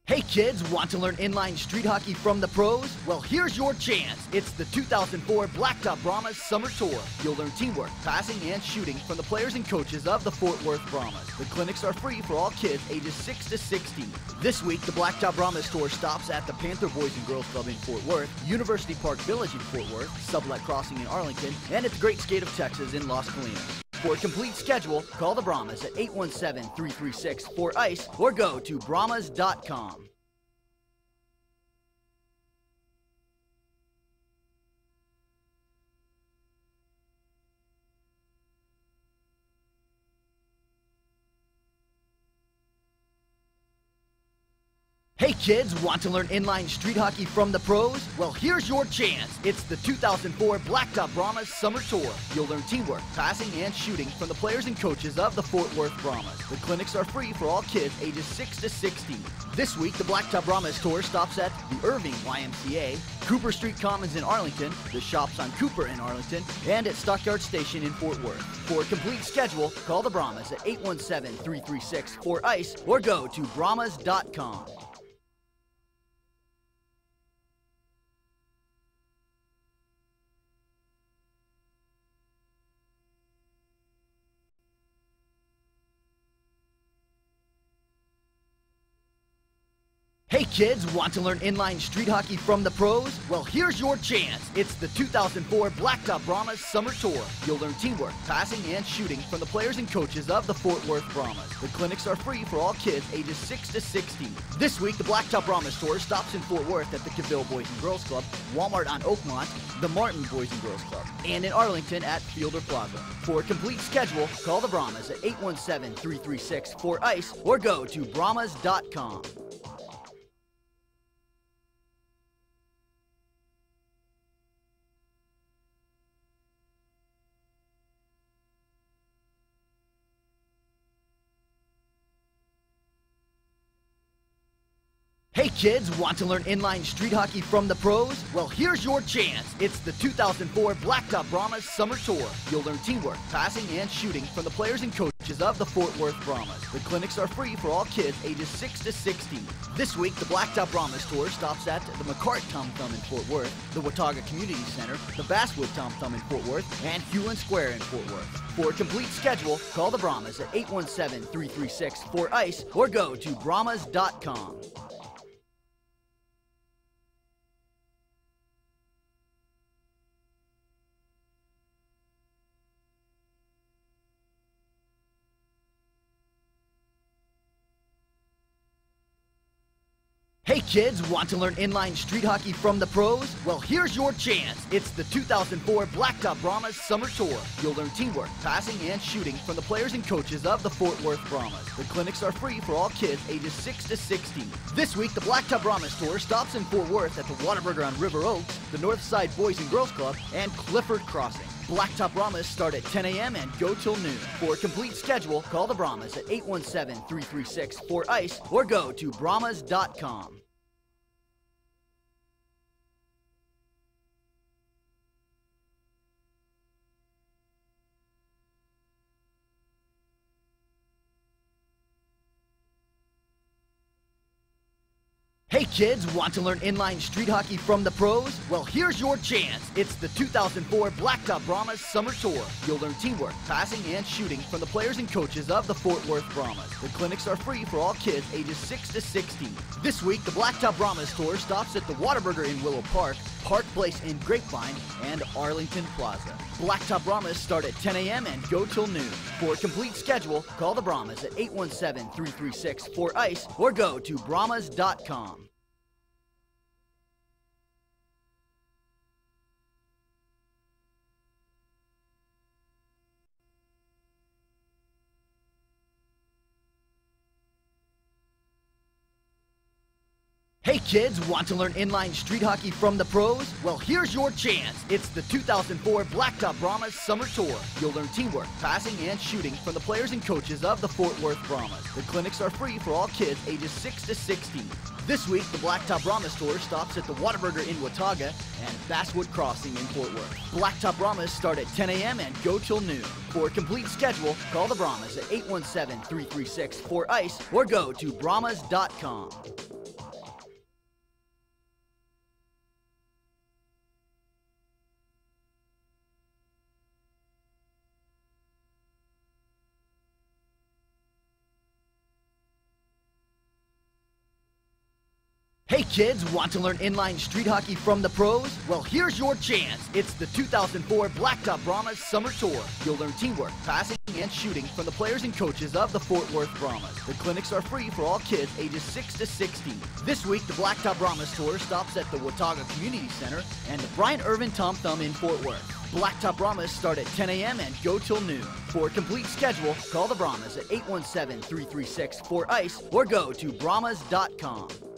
Hey kids, want to learn inline street hockey from the pros? Well, here's your chance. It's the 2004 Blacktop Brahmas Summer Tour. You'll learn teamwork, passing, and shooting from the players and coaches of the Fort Worth Brahmas. The clinics are free for all kids ages 6 to 16. This week, the Blacktop Brahmas Tour stops at the Panther Boys and Girls Club in Fort Worth, University Park Village in Fort Worth, Sublet Crossing in Arlington, and at the Great Skate of Texas in Las Colinas. For a complete schedule, call the Brahmas at 817-336-4ICE or go to brahmas.com. Hey kids, want to learn inline street hockey from the pros? Well, here's your chance. It's the 2004 Blacktop Brahmas Summer Tour. You'll learn teamwork, passing, and shooting from the players and coaches of the Fort Worth Brahmas. The clinics are free for all kids ages 6 to 16. This week, the Blacktop Brahmas Tour stops at the Irving YMCA, Cooper Street Commons in Arlington, the shops on Cooper in Arlington, and at Stockyard Station in Fort Worth. For a complete schedule, call the Brahmas at 817-336-4ICE or go to brahmas.com. Hey kids, want to learn inline street hockey from the pros? Well, here's your chance. It's the 2004 Blacktop Brahmas Summer Tour. You'll learn teamwork, passing, and shooting from the players and coaches of the Fort Worth Brahmas. The clinics are free for all kids ages 6 to 16. This week, the Blacktop Brahmas Tour stops in Fort Worth at the Cavill Boys and Girls Club, Walmart on Oakmont, the Martin Boys and Girls Club, and in Arlington at Fielder Plaza. For a complete schedule, call the Brahmas at 817-336-4ICE or go to brahmas.com. Hey kids, want to learn inline street hockey from the pros? Well, here's your chance. It's the 2004 Blacktop Brahmas Summer Tour. You'll learn teamwork, passing, and shooting from the players and coaches of the Fort Worth Brahmas. The clinics are free for all kids ages 6 to 16. This week, the Blacktop Brahmas Tour stops at the McCart Tom Thumb in Fort Worth, the Watauga Community Center, the Basswood Tom Thumb in Fort Worth, and Hewlin Square in Fort Worth. For a complete schedule, call the Brahmas at 817-336-4ICE or go to brahmas.com. Hey kids, want to learn inline street hockey from the pros? Well, here's your chance. It's the 2004 Blacktop Brahmas Summer Tour. You'll learn teamwork, passing, and shooting from the players and coaches of the Fort Worth Brahmas. The clinics are free for all kids ages 6 to 16. This week, the Blacktop Brahmas Tour stops in Fort Worth at the Whataburger on River Oaks, the Northside Boys and Girls Club, and Clifford Crossing. Blacktop Brahmas start at 10 a.m. and go till noon. For a complete schedule, call the Brahmas at 817-336-4ICE or go to brahmas.com. Hey kids, want to learn inline street hockey from the pros? Well, here's your chance. It's the 2004 Blacktop Brahmas Summer Tour. You'll learn teamwork, passing, and shooting from the players and coaches of the Fort Worth Brahmas. The clinics are free for all kids ages 6 to 16. This week, the Blacktop Brahmas Tour stops at the Whataburger in Willow Park, Park Place in Grapevine, and Arlington Plaza. Blacktop Brahmas start at 10 a.m. and go till noon. For a complete schedule, call the Brahmas at 817-336-4ICE or go to brahmas.com. Hey kids, want to learn inline street hockey from the pros? Well, here's your chance. It's the 2004 Blacktop Brahmas Summer Tour. You'll learn teamwork, passing, and shooting from the players and coaches of the Fort Worth Brahmas. The clinics are free for all kids ages 6 to 16. This week, the Blacktop Brahmas Tour stops at the Whataburger in Watauga and Basswood Crossing in Fort Worth. Blacktop Brahmas start at 10 a.m. and go till noon. For a complete schedule, call the Brahmas at 817-336-4ICE or go to brahmas.com. Hey kids, want to learn inline street hockey from the pros? Well, here's your chance. It's the 2004 Blacktop Brahmas Summer Tour. You'll learn teamwork, passing, and shooting from the players and coaches of the Fort Worth Brahmas. The clinics are free for all kids ages 6 to 16. This week, the Blacktop Brahmas Tour stops at the Watauga Community Center and the Bryant Irvin Tom Thumb in Fort Worth. Blacktop Brahmas start at 10 a.m. and go till noon. For a complete schedule, call the Brahmas at 817-336-4ICE or go to brahmas.com.